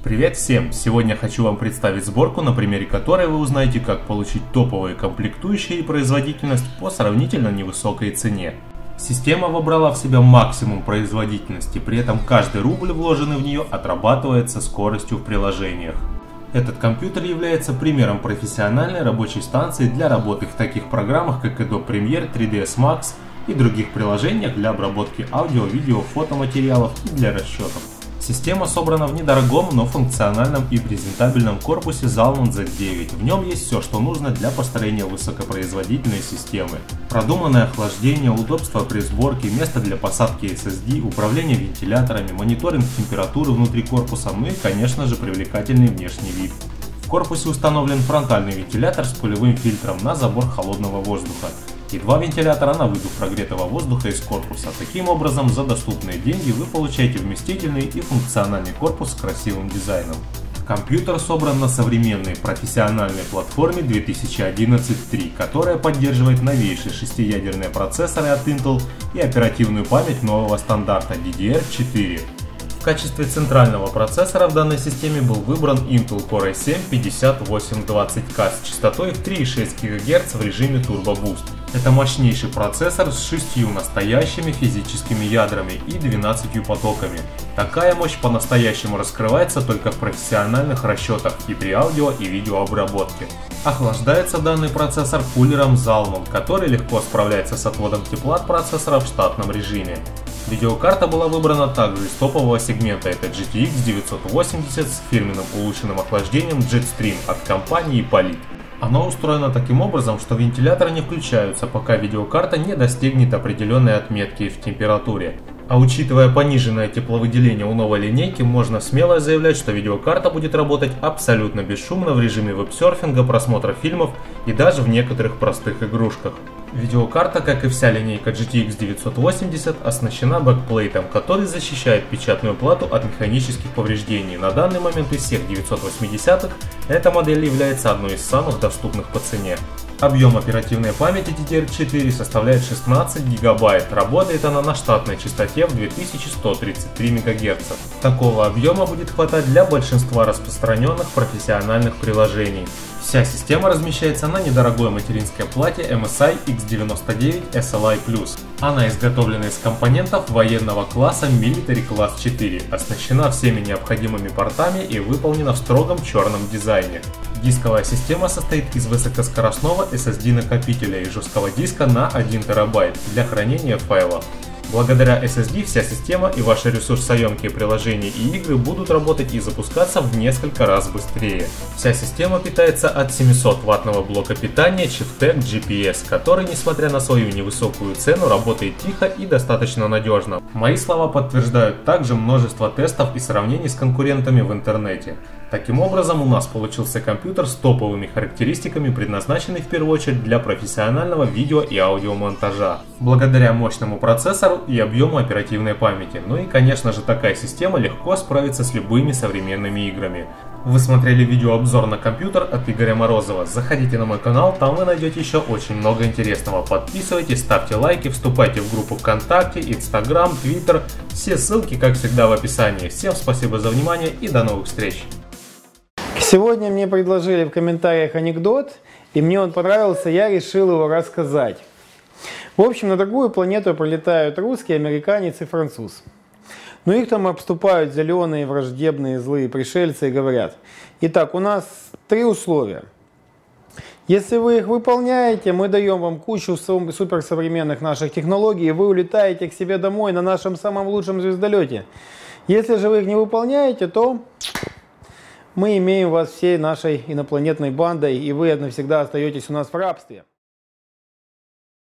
Привет всем! Сегодня хочу вам представить сборку, на примере которой вы узнаете, как получить топовые комплектующие и производительность по сравнительно невысокой цене. Система вобрала в себя максимум производительности, при этом каждый рубль, вложенный в нее, отрабатывается скоростью в приложениях. Этот компьютер является примером профессиональной рабочей станции для работы в таких программах, как Adobe Premiere, 3ds Max и других приложениях для обработки аудио, видео, фотоматериалов и для расчетов. Система собрана в недорогом, но функциональном и презентабельном корпусе Zalman Z9. В нем есть все, что нужно для построения высокопроизводительной системы. Продуманное охлаждение, удобство при сборке, место для посадки SSD, управление вентиляторами, мониторинг температуры внутри корпуса, ну и, конечно же, привлекательный внешний вид. В корпусе установлен фронтальный вентилятор с пулевым фильтром на забор холодного воздуха и два вентилятора на выдув прогретого воздуха из корпуса. Таким образом, за доступные деньги вы получаете вместительный и функциональный корпус с красивым дизайном. Компьютер собран на современной профессиональной платформе 2011.3, которая поддерживает новейшие шестиядерные процессоры от Intel и оперативную память нового стандарта DDR4. В качестве центрального процессора в данной системе был выбран Intel Core i7-5820K с частотой в 3,6 ГГц в режиме Turbo Boost. Это мощнейший процессор с 6 настоящими физическими ядрами и 12 потоками. Такая мощь по-настоящему раскрывается только в профессиональных расчетах и при аудио и видеообработке. Охлаждается данный процессор кулером Zalman, который легко справляется с отводом тепла от процессора в штатном режиме. Видеокарта была выбрана также из топового сегмента, это GTX 980 с фирменным улучшенным охлаждением Jetstream от компании Polit. Оно устроено таким образом, что вентиляторы не включаются, пока видеокарта не достигнет определенной отметки в температуре. А учитывая пониженное тепловыделение у новой линейки, можно смело заявлять, что видеокарта будет работать абсолютно бесшумно в режиме веб-серфинга, просмотра фильмов и даже в некоторых простых игрушках. Видеокарта, как и вся линейка GTX 980, оснащена бэкплейтом, который защищает печатную плату от механических повреждений. На данный момент из всех 980-х эта модель является одной из самых доступных по цене. Объем оперативной памяти DDR4 составляет 16 ГБ, работает она на штатной частоте в 2133 МГц. Такого объема будет хватать для большинства распространенных профессиональных приложений. Вся система размещается на недорогой материнской плате MSI X99 SLI+. Она изготовлена из компонентов военного класса Military Class 4, оснащена всеми необходимыми портами и выполнена в строгом черном дизайне. Дисковая система состоит из высокоскоростного SSD-накопителя и жесткого диска на 1 ТБ для хранения файлов. Благодаря SSD вся система и ваши ресурсоемкие приложения и игры будут работать и запускаться в несколько раз быстрее. Вся система питается от 700-ваттного блока питания Chieftec GPS, который, несмотря на свою невысокую цену, работает тихо и достаточно надежно. Мои слова подтверждают также множество тестов и сравнений с конкурентами в интернете. Таким образом, у нас получился компьютер с топовыми характеристиками, предназначенный в первую очередь для профессионального видео и аудиомонтажа. Благодаря мощному процессору и объему оперативной памяти. Ну и, конечно же, такая система легко справится с любыми современными играми. Вы смотрели видеообзор на компьютер от Игоря Морозова. Заходите на мой канал, там вы найдете еще очень много интересного. Подписывайтесь, ставьте лайки, вступайте в группу ВКонтакте, Инстаграм, Твиттер. Все ссылки, как всегда, в описании. Всем спасибо за внимание и до новых встреч! Сегодня мне предложили в комментариях анекдот, и мне он понравился, я решил его рассказать. В общем, на другую планету прилетают русский, американец и француз. Но их там обступают зеленые, враждебные, злые пришельцы и говорят: итак, у нас 3 условия. Если вы их выполняете, мы даем вам кучу суперсовременных наших технологий, и вы улетаете к себе домой на нашем самом лучшем звездолете. Если же вы их не выполняете, то мы имеем вас всей нашей инопланетной бандой, и вы навсегда остаетесь у нас в рабстве.